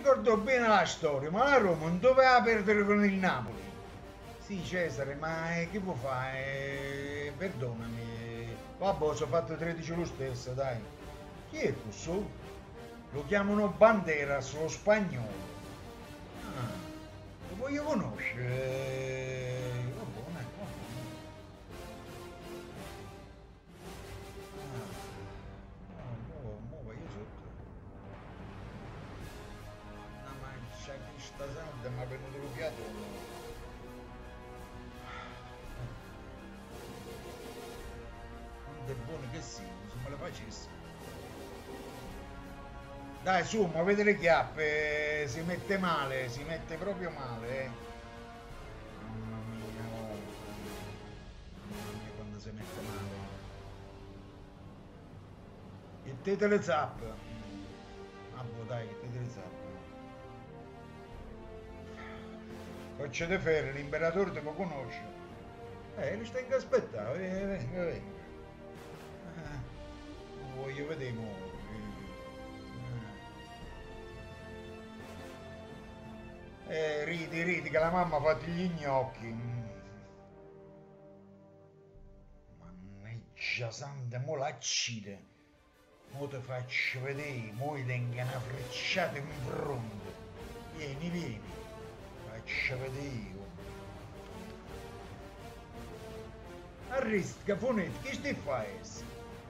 ricordo bene la storia, ma la Roma non doveva perdere con il Napoli. Sì, Cesare, ma che vuoi fare? Perdonami. Vabbè, ho fatto 13 lo stesso, dai. Chi è questo? Lo chiamano Banderas, lo spagnolo. Ah, lo voglio conoscere. Va buono, va buono. Mo vai io sotto. No, ma c'è chi sta salda, mi è venuto lo fiato. Quanto è buono che sia, se me la facessi. Dai, su, muovete le chiappe, si mette male, si mette proprio male, eh. Mamma mia, oh. Mamma mia quando si mette male. E te le zappe. Ah, boh, dai, che te le zappe. Coccia de ferro, l'imperatore te lo conosce. Li stai in aspettare, venga, venga. Voglio vedere mo. Ridi, ridi, che la mamma ha fatto gli gnocchi. Mannaggia santa, mo l'accide. Mo te faccio vedere, mo gli tengo una frecciata in fronte. Vieni, vieni. Faccio vedere io. Arresti, cafonetti, che stai facendo?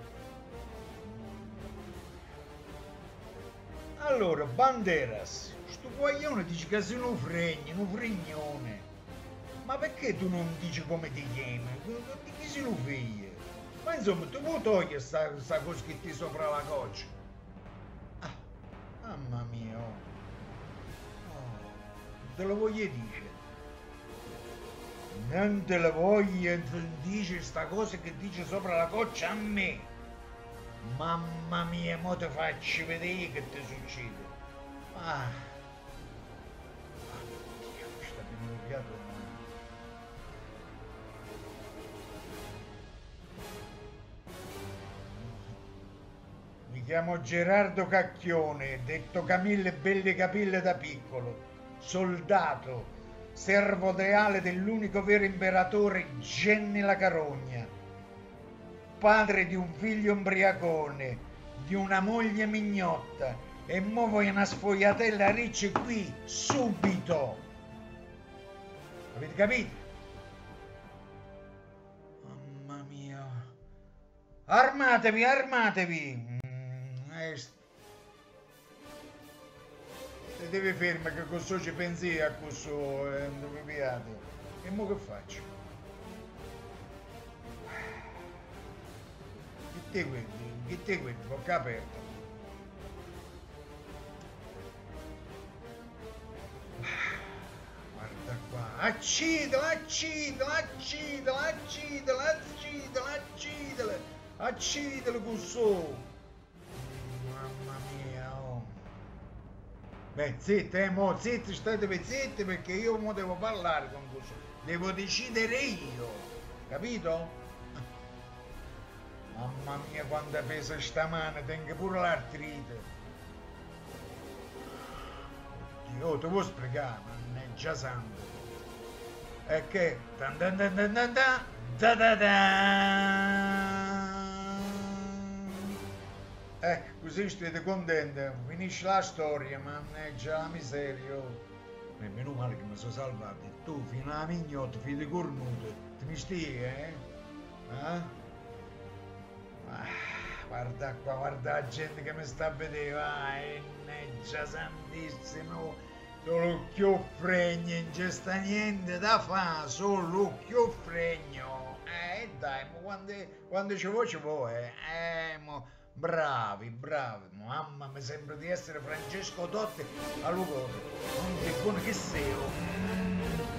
Allora, Banderas, sto guaglione dice che sei un frignone. Ma perché tu non dici come ti chiami? Di chi sei un figlio? Ma insomma, tu puoi togliere sta cosa che ti sopra la coccia? Ah, mamma mia, oh. Oh, te lo voglio dire. Non te la voglio dire sta cosa che dice sopra la coccia a me. Mamma mia, mo te faccio vedere che ti succede. Ah. Oddio, mi sta venendo fiato. Mi chiamo Gerardo Cacchione, detto Camille Belle Capille da piccolo, soldato, servo leale dell'unico vero imperatore Genni la Carogna, padre di un figlio ombriacone, di una moglie mignotta, e mo voglio una sfogliatella riccia qui, subito! Avete capito? Mamma mia! Armatevi, armatevi! Te devi fermare che questo ci pensi a questo dove piate. E mo che faccio? Che te guardi, bocca aperta. Guarda qua, accidela, accidela, accidela, accidela, accidela, accidela, accidela questo. Mamma mia, oh. Beh, zitti, mo, zitti, statevi zitti perché io mo devo parlare con questo. Devo decidere io, capito? Mamma mia, quanta pesa sta mano, tengo pure l'artrite. Oddio, te vuoi spiegare, mannaggia santo. E che? Dan dan dan dan dan dan, da da da. Così siete contenti, finisce la storia, mannaggia la miseria. E meno male che mi sono salvato. Tu, fino alla mignotta, fino di cornuto, ti mi stii, eh? Guarda qua, guarda la gente che mi sta a vedere, mannaggia santissimo, solo chiuffregno, non c'è sta niente da fare, solo chiuffregno. Dai, ma quando ci vuoi, bravi, bravi, mamma mi sembra di essere Francesco Totti a Lugano, non che buono che sei, oh.